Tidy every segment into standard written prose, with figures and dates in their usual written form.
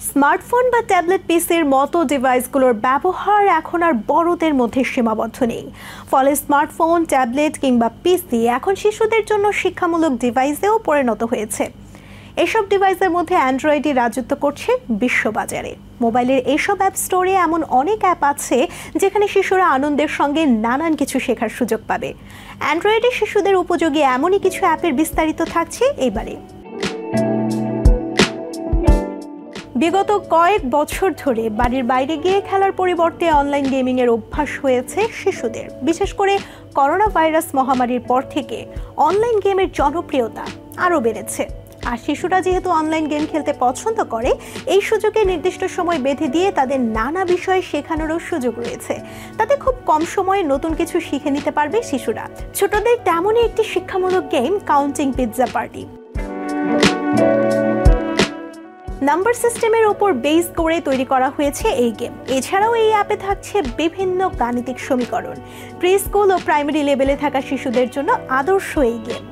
Smartphone বা tablet পিসির মতো ডিভাইসগুলোর ব্যবহার এখন আর বড়দের মধ্যে সীমাবদ্ধ নেই। ফলে স্মার্টফোন, ট্যাবলেট কিংবা পিসি এখন শিশুদের জন্য শিক্ষামূলক ডিভাইসেও পরিণত হয়েছে। এসব ডিভাইসের মধ্যে অ্যান্ড্রয়েডই রাজত্ব করছে বিশ্ববাজারে। মোবাইলের এসব অ্যাপ স্টোরে এমন অনেক অ্যাপ আছে যেখানে শিশুরা আনন্দের সঙ্গে নানান কিছু শেখার সুযোগ পাবে। অ্যান্ড্রয়েডে শিশুদের উপযোগী এমনই কিছু অ্যাপের বিস্তারিত থাকছে এবারে। বিগত কয়েক বছর ধরে বাড়ির বাইরে গিয়ে খেলার পরিবর্তে অনলাইন গেমিংয়ের অভ্যাস হয়েছে শিশুদের। বিশেষ করে করোনা ভাইরাস মহামারীর পর থেকে অনলাইন গেমের জনপ্রিয়তা আরও বেড়েছে। আর শিশুরা যেহেতু অনলাইন গেম খেলতে পছন্দ করে, এই সুযোগে নির্দিষ্ট সময় বেঁধে দিয়ে তাদের নানা বিষয় শেখানোরও সুযোগ রয়েছে। তাতে খুব কম সময়ে নতুন কিছু শিখে নিতে পারবে শিশুরা। ছোটদের তেমনই একটি শিক্ষামূলক game counting pizza party. Number সিস্টেমের ওপর বেস করে তৈরি করা হয়েছে এই গেম। এছাড়াও এই অ্যাপে থাকছে বিভিন্ন গাণিতিক সমীকরণ। প্রি স্কুল ও প্রাইমারি লেভেলে থাকা শিশুদের জন্য আদর্শ এই গেম।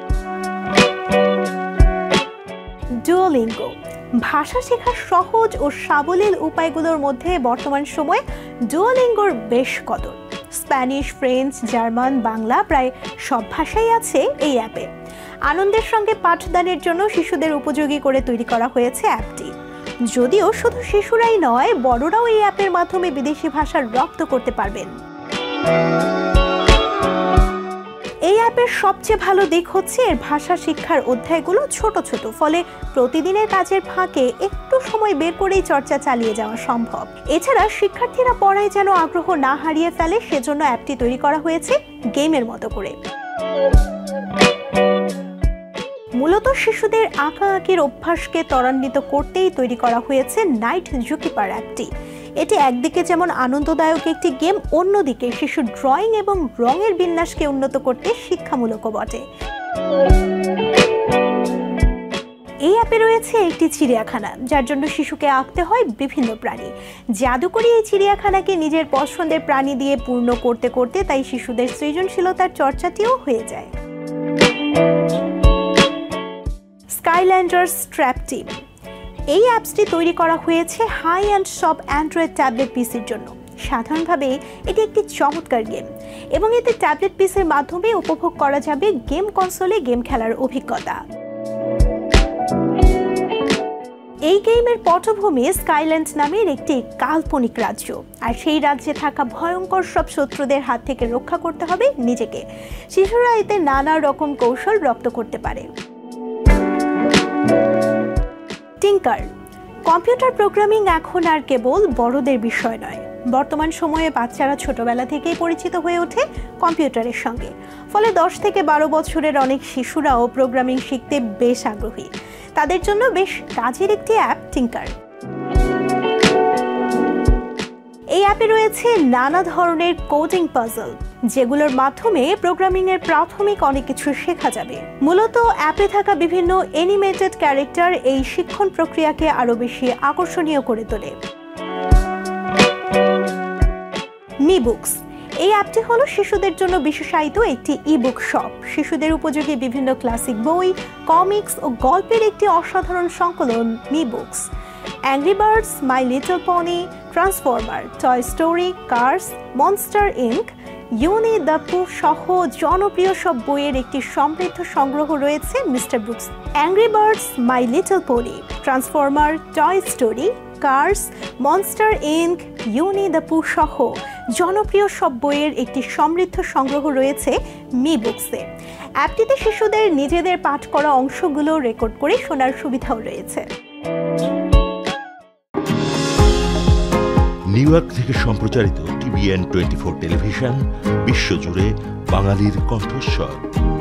ডুওলিঙ্গো ভাষা শেখার সহজ ও সাবলীল উপায়গুলোর মধ্যে বর্তমান সময়ে ডুওলিঙ্গোর বেশ কদর। স্প্যানিশ, ফ্রেঞ্চ, জার্মান, বাংলা প্রায় সব ভাষাই আছে এই অ্যাপে। আনন্দের সঙ্গে পাঠদানের জন্য শিশুদের উপযোগী করে তৈরি করা হয়েছে অ্যাপটি। যদিও শুধু শিশুরাই নয়, বড়রাও এই অ্যাপের মাধ্যমে বিদেশি ভাষা রপ্ত করতে পারবেন। এই অ্যাপের সবচেয়ে ভালো দিক হচ্ছে এর ভাষা শিক্ষার অধ্যায়গুলো ছোট ছোট, ফলে প্রতিদিনের কাজের ফাঁকে একটু সময় বের করেই চর্চা চালিয়ে যাওয়া সম্ভব। এছাড়া শিক্ষার্থীরা পড়ায় যেন আগ্রহ না হারিয়ে ফেলে, সেজন্য অ্যাপটি তৈরি করা হয়েছে গেমের মতো করে। মূলত শিশুদের আঁকাআঁকির অভ্যাসকে ত্বরান্বিত করতেই তৈরি করা হয়েছে নাইট জুকিপার অ্যাপটি। এটি একদিকে যেমন আনন্দদায়ক একটি গেম, অন্যদিকে শিশুর ড্রয়িং এবং রঙের বিন্যাসকে উন্নত করতে শিক্ষামূলকও বটে। এই অ্যাপে রয়েছে একটি চিড়িয়াখানা, যার জন্য শিশুকে আঁকতে হয় বিভিন্ন প্রাণী। জাদুকরি এই চিড়িয়াখানাকে নিজের পছন্দের প্রাণী দিয়ে পূর্ণ করতে করতে তাই শিশুদের সৃজনশীলতার চর্চাটিও হয়ে যায়। স্কাইল্যান্ডার্স ট্র্যাপ টিম এই অ্যাপসটি তৈরি করা হয়েছে হাই অ্যান্ড সব অ্যান্ড্রয়েড ট্যাবলেট পিসির জন্য। সাধারণভাবে এটি একটি চমৎকার গেম এবং এতে ট্যাবলেট পিসির মাধ্যমে উপভোগ করা যাবে গেম কনসোলে গেম খেলার অভিজ্ঞতা। এই গেমের পটভূমি স্কাইল্যান্ড নামের একটি কাল্পনিক রাজ্য, আর সেই রাজ্যে থাকা ভয়ঙ্কর সব শত্রুদের হাত থেকে রক্ষা করতে হবে নিজেকে। শিশুরা এতে নানা রকম কৌশল রপ্ত করতে পারে। টিঙ্কার কম্পিউটার প্রোগ্রামিং এখন আর কেবল বড়দের বিষয় নয়। বর্তমান সময়ে বাচ্চারা ছোটবেলা থেকেই পরিচিত হয়ে ওঠে কম্পিউটারের সঙ্গে। ফলে 10 থেকে 12 বছরের অনেক শিশুরাও প্রোগ্রামিং শিখতে বেশ আগ্রহী। তাদের জন্য বেশ কাজের একটি অ্যাপ টিঙ্কার। এই অ্যাপে রয়েছে নানা ধরনের কোডিং পাজল, যেগুলোর মাধ্যমে প্রোগ্রামিং এর প্রাথমিক অনেক কিছু শেখা যাবে। মূলত অ্যাপে থাকা বিভিন্ন অ্যানিমেটেড ক্যারেক্টার এই শিক্ষণ প্রক্রিয়াকে আরো বেশি আকর্ষণীয় করে তোলে। মি বুকস এই অ্যাপটি হলো শিশুদের জন্য বিশেষায়িত একটি ইবুক শপ। শিশুদের উপযোগী বিভিন্ন ক্লাসিক বই, কমিক্স ও গল্পের একটি অসাধারণ সংকলন me books. Angry Birds, My Little Pony, Transformer, Toy Story, Cars, Monster Inc, Winnie the Pooh সহ জনপ্রিয় সব বইয়ের একটি সমৃদ্ধ সংগ্রহ রয়েছে Mister Books. Angry Birds, My Little Pony, Transformer, Toy Story, Cars, Monster Inc, Winnie the Pooh সহ জনপ্রিয় সব বইয়ের একটি সমৃদ্ধ সংগ্রহ রয়েছে মি বুকসে। অ্যাপটিতে শিশুদের নিজেদের পাঠ করা অংশগুলো রেকর্ড করে শোনার সুবিধাও রয়েছে। নিউ ইয়র্ক থেকে সম্প্রচারিত TVN 24 টেলিভিশন বিশ্বজুড়ে বাঙালির কণ্ঠস্বর।